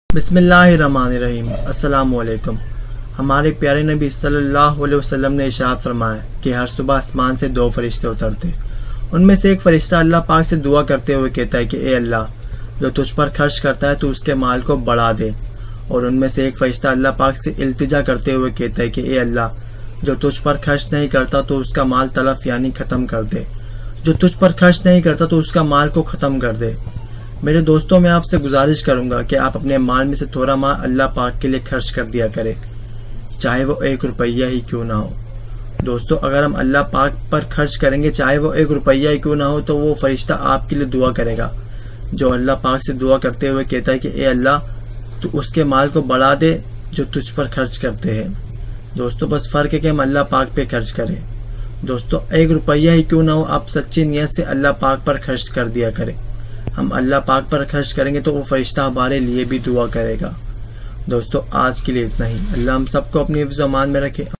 बिस्मिल्लाहिर्रहमानिर्रहीम। अस्सलाम वालेकुम। हमारे प्यारे नबी सल्लल्लाहु अलैहि वसल्लम ने इरशाद फरमाया कि हर सुबह आसमान से दो फरिश्ते उतरते। उनमें से एक फरिश्ता अल्लाह पाक से दुआ करते हुए कहता है कि ए अल्लाह, जो तुझ पर खर्च करता है तो उसके माल को बढ़ा दे। और उनमें से एक फरिश्ता अल्लाह पाक से इल्तिजा करते हुए कहता है कि ए अल्लाह, जो तुझ पर खर्च नहीं करता तो उसका माल तलफ यानी खत्म कर दे। जो तुझ पर खर्च नहीं करता तो उसका माल को खत्म कर दे। मेरे दोस्तों, मैं आपसे गुजारिश करूंगा कि आप अपने माल में से थोड़ा माल अल्लाह पाक के लिए खर्च कर दिया करें, चाहे वो 1 रुपया ही क्यों ना हो। दोस्तों, अगर हम अल्लाह पाक पर खर्च करेंगे, चाहे वो 1 रुपया ही क्यों ना हो, तो वो फरिश्ता आपके लिए दुआ करेगा, जो अल्लाह पाक से दुआ करते हुए कहता है कि ए अल्लाह, तू उसके माल को बढ़ा दे जो तुझ पर खर्च करते हैं। दोस्तों, बस फर्क है कि हम अल्लाह पाक पे खर्च करें। दोस्तों, 1 रुपया ही क्यों ना हो, आप सच्ची नीयत से अल्लाह पाक पर खर्च कर दिया करें। हम अल्लाह पाक पर खर्च करेंगे तो वो फरिश्ता हमारे लिए भी दुआ करेगा। दोस्तों, आज के लिए इतना ही। अल्लाह हम सबको अपनी हिफ्ज़-ओ-अमान में रखे।